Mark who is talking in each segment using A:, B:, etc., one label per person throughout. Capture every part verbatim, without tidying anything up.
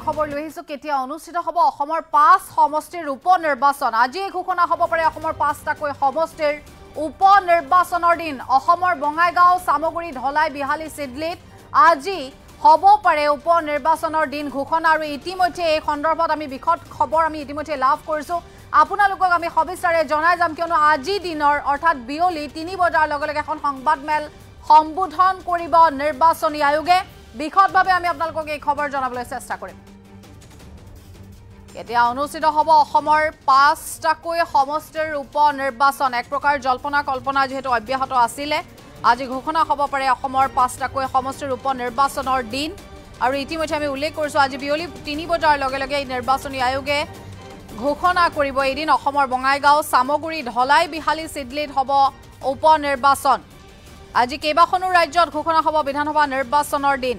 A: খবৰ লৈ আহিছো কেতিয়া অনুষ্ঠিত হ'ব অসমৰ পাঁচ সমষ্টিৰ উপ নিৰ্বাচন আজি ঘোষণা হ'ব পাৰে অসমৰ পাঁচটাকৈ সমষ্টিৰ উপ নিৰ্বাচনৰ দিন অসমৰ বঙাইগাঁও সামগুৰি ধলাই বিহালী সিডলিত আজি হ'ব পাৰে উপ নিৰ্বাচনৰ দিন ঘোষণা আৰু ইতিমধ্যে এই সন্দৰ্ভত আমি বিখত খবৰ আমি ইতিমধ্যে লাভ কৰিছো আপোনালোকক আমি সবিস্তাৰে জনাই যাম কিয়নো আজি দিনৰ অৰ্থাৎ বিয়লি তিনি বজাৰ লগে লগে এখন সংবাদমেল সম্বোধন কৰিব নিৰ্বাচনী আয়োগে বিখতভাৱে আমি আপোনালোকক এই খবৰ জনাবলৈ চেষ্টা কৰিম এতিয়া অনুষ্ঠিত হ'ব অসমৰ পাঁচটাকৈ সমষ্টিৰ উপ নিৰ্বাচন এক প্ৰকাৰ জল্পনা কল্পনা যেহেতু অব্যাহত আছিলে আজি ঘোষণা হ'ব পাৰে অসমৰ পাঁচটাকৈ সমষ্টিৰ উপ নিৰ্বাচনৰ দিন আৰু ইতিমধ্যে আমি উল্লেখ কৰিছো আজি বিয়লি তিনি বজাৰ লগে লগে এই নিৰ্বাচনী আয়োগে ঘোষণা কৰিব এদিন অসমৰ বঙাইগাঁও সামগুৰি ধলাই বিহালী সিডলিত হ'ব উপ নিৰ্বাচন আজি কেইবাখনো ৰাজ্যত ঘোষণা হ'ব বিধানসভা নিৰ্বাচনৰ দিন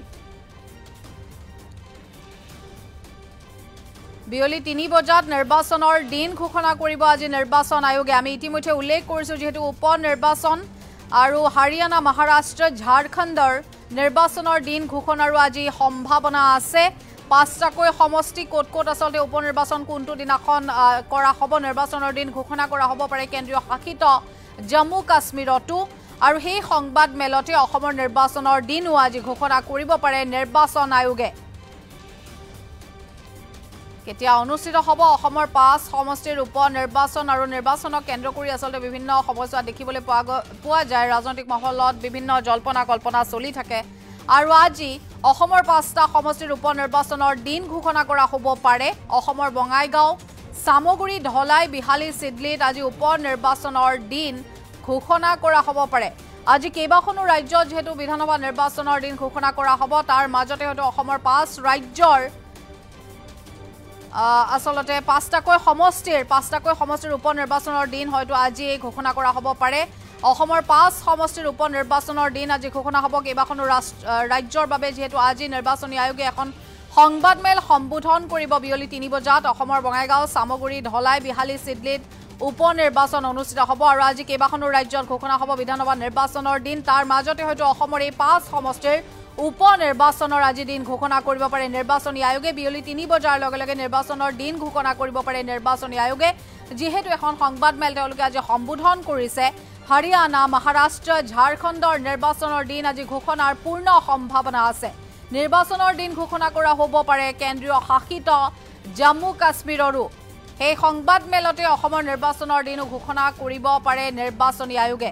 A: বিয়লি তিনি বজাত নিৰ্বাচনৰ দিন ঘোষণা কৰিব আজি নিৰ্বাচন আয়োগে আমি ইতিমধ্যে উল্লেখ কৰিছো যেহেতু উপ নিৰ্বাচন আৰু হাৰিয়ানা মহাৰাষ্ট্ৰ ঝাৰখণ্ডৰ নিৰ্বাচনৰ দিন ঘোষণাৰো আজি সম্ভাৱনা আছে পাঁচটাকৈ সমষ্টি কোট কোট আসলতে উপ নিৰ্বাচন কোনটো দিনাখন কৰা হ'ব নিৰ্বাচনৰ দিন ঘোষণা কৰা হ'ব পাৰে কেন্দ্ৰীয় শাসিত জম্মু কাশ্মীৰতো আৰু সেই সংবাদ মেলতে অসমৰ নিৰ্বাচনৰ দিনও আজি ঘোষণা কৰিব পাৰে নিৰ্বাচন আয়োগে কেতিয়া অনুষ্ঠিত হ'ব অসমৰ পাঁচ সমষ্টিৰ উপ নিৰ্বাচন আৰু নিৰ্বাচনক কেন্দ্ৰ কৰি আসলতে বিভিন্ন সমস্যা দেখিবলৈ পোৱা যায় ৰাজনৈতিক মহলত বিভিন্ন জল্পনা কল্পনা চলি থাকে আৰু আজি অসমৰ পাঁচটা সমষ্টিৰ উপ নিৰ্বাচনৰ দিন ঘোষণা কৰা হ'ব পাৰে অসমৰ বঙাইগাঁও সামগুৰি ধলাই বিহালী সিডলিত আজি উপ নিৰ্বাচনৰ দিন ঘোষণা কৰা হ'ব পাৰে আজি কেইবাখনো ৰাজ্যত যেহেতু বিধানসভা নিৰ্বাচনৰ দিন ঘোষণা কৰা হ'ব তাৰ মাজতে হয়তো অসমৰ পাঁচ ৰাজ্যৰ আসলতে পাঁচটাকৈ সমষ্টিৰ পাঁচটাকৈ সমষ্টিৰ উপ নিৰ্বাচনৰ দিন হয়তো আজি ঘোষণা কৰা হ'ব পাৰে অসমৰ পাঁচ সমষ্টিৰ উপ নিৰ্বাচনৰ দিন আজি ঘোষণা হ'ব কেইবাখনো ৰাজ্যৰ বাবে যেহেতু আজি নিৰ্বাচনী আয়োগে এখন সংবাদমেল সম্বোধন কৰিব বিয়লি তিনি বজাত অসমৰ বঙাইগাঁও সামগুৰি ধলাই বিহালী সিডলিত উপ নিৰ্বাচন অনুষ্ঠিত হ'ব আৰু আজি কেইবাখনো ৰাজ্যত ঘোষণা হ'ব বিধানসভা নিৰ্বাচনৰ দিন তাৰ মাজতে হয়তো অসমৰ এই পাঁচ সমষ্টিৰ উপ নিৰ্বাচনৰ আজি দিন ঘোষণা কৰিব পাৰে নিৰ্বাচনী আয়োগে বিয়লি তিনি বজাৰ লগে লগে নিৰ্বাচনৰ দিন ঘোষণা কৰিব পাৰে নিৰ্বাচনী আয়োগে যেহেতু এখন সংবাদমেল তেওঁলোকে আজি সম্বোধন কৰিছে হাৰিয়ানা মহাৰাষ্ট্ৰ ঝাৰখণ্ডৰ নিৰ্বাচনৰ দিন আজি ঘোষণাৰ পূৰ্ণ সম্ভাৱনা আছে নিৰ্বাচনৰ দিন ঘোষণা কৰা হ'ব পাৰে কেন্দ্ৰীয় শাসিত জম্মু কাশ্মীৰৰো এই সংবাদমেলতে অসমৰ নিৰ্বাচনৰ দিনো ঘোষণা কৰিব পাৰে নিৰ্বাচনী আয়োগে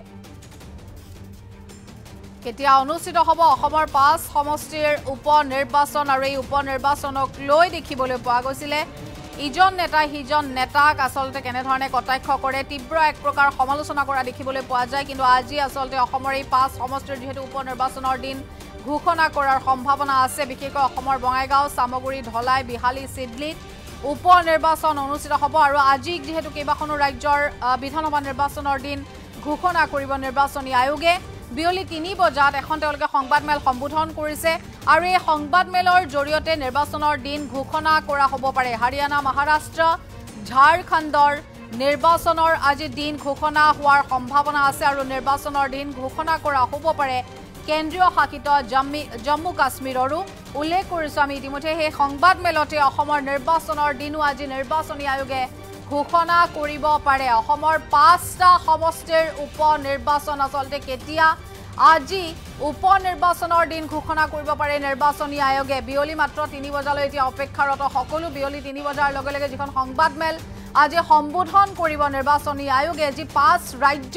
A: কেতিয়া অনুষ্ঠিত হ'ব অসমৰ পাঁচ সমষ্টিৰ উপ নিৰ্বাচন আৰু এই উপ নিৰ্বাচনক লৈ দেখিবলৈ পোৱা গৈছিলে ইজন নেতা হিজন নেতাক আসলতে কেনেধৰণে কটাক্ষ কৰে তীব্ৰ এক প্ৰকাৰ সমালোচনা কৰা দেখিবলৈ পোৱা যায় কিন্তু আজি আসলতে অসমৰ এই পাঁচ সমষ্টিৰ যেহেতু উপ নিৰ্বাচনৰ দিন ঘোষণা কৰাৰ সম্ভাৱনা আছে বিশেষকৈ অসমৰ বঙাইগাঁও সামগুৰি ধলাই বিহালী সিডলিত উপ নিৰ্বাচন অনুষ্ঠিত হ'ব আৰু আজি যেহেতু কেইবাখনো ৰাজ্যৰ বিধানসভা নিৰ্বাচনৰ দিন ঘোষণা কৰিব নিৰ্বাচনী আয়োগে বিয়লি তিনি বজাত এখন তেওঁলোকে সংবাদমেল সম্বোধন কৰিছে আৰু এই সংবাদমেলৰ জৰিয়তে নিৰ্বাচনৰ দিন ঘোষণা কৰা হ'ব পাৰে হাৰিয়ানা মহাৰাষ্ট্ৰ ঝাৰখণ্ডৰ নিৰ্বাচনৰ আজি দিন ঘোষণা হোৱাৰ সম্ভাৱনা আছে আৰু নিৰ্বাচনৰ দিন ঘোষণা কৰা হ'ব পাৰে কেন্দ্ৰীয় শাসিত জম্মু কাশ্মীৰৰো উল্লেখ কৰিছো আমি ইতিমধ্যে সেই সংবাদমেলতে অসমৰ নিৰ্বাচনৰ দিনো আজি নিৰ্বাচনী আয়োগে ঘোষণা কৰিব পাৰে অসমৰ পাঁচটা সমষ্টিৰ উপ নিৰ্বাচন আসলতে কেতিয়া আজি উপ নিৰ্বাচনৰ দিন ঘোষণা কৰিব পাৰে নিৰ্বাচনী আয়োগে বিয়লি মাত্ৰ তিনি বজালৈ এতিয়া অপেক্ষাৰত সকলো বিয়লি তিনি বজাৰ লগে লগে যিখন সংবাদমেল আজি সম্বোধন কৰিব নিৰ্বাচনী আয়োগে যি পাঁচ ৰাজ্য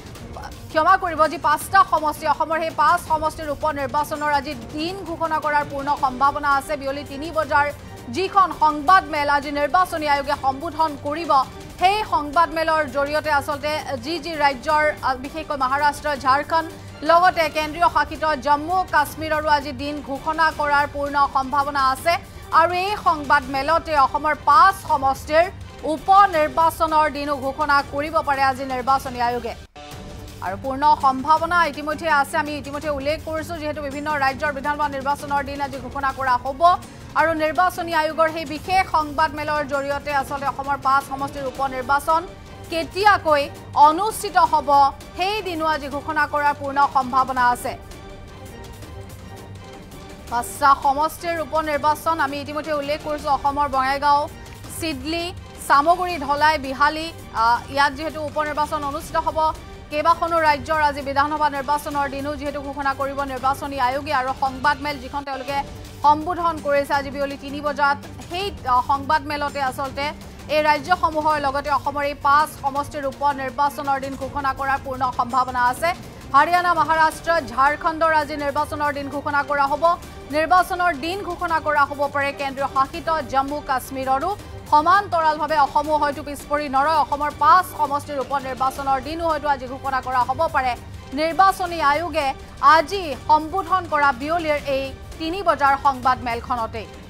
A: ক্ষমা কৰিব যি পাঁচটা সমষ্টি অসমৰ সেই পাঁচ সমষ্টিৰ উপ নিৰ্বাচনৰ আজি দিন ঘোষণা কৰাৰ পূৰ্ণ সম্ভাৱনা আছে বিয়লি তিনি বজাৰ যিখন সংবাদমেল আজি নিৰ্বাচনী আয়োগে সম্বোধন কৰিব সেই সংবাদমেলৰ জৰিয়তে আসলতে যি যি ৰাজ্যৰ বিশেষকৈ মহাৰাষ্ট্ৰ ঝাৰখণ্ড লগতে কেন্দ্ৰীয় শাসিত জম্মু কাশ্মীৰৰো আজি দিন ঘোষণা কৰাৰ পূৰ্ণ সম্ভাৱনা আছে আৰু এই সংবাদমেলতে অসমৰ পাঁচ সমষ্টিৰ উপ নিৰ্বাচনৰ দিনো ঘোষণা কৰিব পাৰে আজি নিৰ্বাচনী আয়োগে আৰু পূৰ্ণ সম্ভাৱনা ইতিমধ্যে আছে আমি ইতিমধ্যে উল্লেখ কৰিছো যেহেতু বিভিন্ন ৰাজ্যৰ বিধানসভা নিৰ্বাচনৰ দিন আজি ঘোষণা কৰা হ'ব আৰু নিৰ্বাচনী আয়োগৰ সেই বিশেষ সংবাদমেলৰ জৰিয়তে আসলে অসমৰ পাঁচ সমষ্টিৰ উপ নিৰ্বাচন কেতিয়াকৈ অনুষ্ঠিত হ'ব সেই দিনো আজি ঘোষণা কৰাৰ পূৰ্ণ সম্ভাৱনা আছে পাঁচটা সমষ্টিৰ উপ নিৰ্বাচন আমি ইতিমধ্যে উল্লেখ কৰিছোঁ অসমৰ বঙাইগাঁও সিডলি সামগুৰি ঢলাই বিহালী ইয়াত যেহেতু উপ নিৰ্বাচন অনুষ্ঠিত হ'ব কেইবাখনো ৰাজ্যৰ আজি বিধানসভা নিৰ্বাচনৰ দিনো যেহেতু ঘোষণা কৰিব নিৰ্বাচনী আয়োগে আৰু সংবাদমেল যিখন তেওঁলোকে সম্বোধন কৰিছে আজি বিয়লি তিনি বজাত সেই সংবাদমেলতে আচলতে এই ৰাজ্যসমূহৰ লগতে অসমৰ এই পাঁচ সমষ্টিৰ উপ নিৰ্বাচনৰ দিন ঘোষণা কৰাৰ পূৰ্ণ সম্ভাৱনা আছে হাৰিয়ানা মহাৰাষ্ট্ৰ ঝাৰখণ্ডৰ আজি নিৰ্বাচনৰ দিন ঘোষণা কৰা হ'ব নিৰ্বাচনৰ দিন ঘোষণা কৰা হ'ব পাৰে কেন্দ্ৰীয় শাসিত জম্মু কাশ্মীৰৰো সমান্তৰালভাৱে অসমো হয়তো পিছপৰি নৰয় অসমৰ পাঁচ সমষ্টিৰ উপ নিৰ্বাচনৰ দিনো হয়তো আজি ঘোষণা কৰা হ'ব পাৰে নিৰ্বাচনী আয়োগে আজি সম্বোধন কৰা বিয়লিৰ এই তিনি বজাৰ সংবাদ মেলখনতে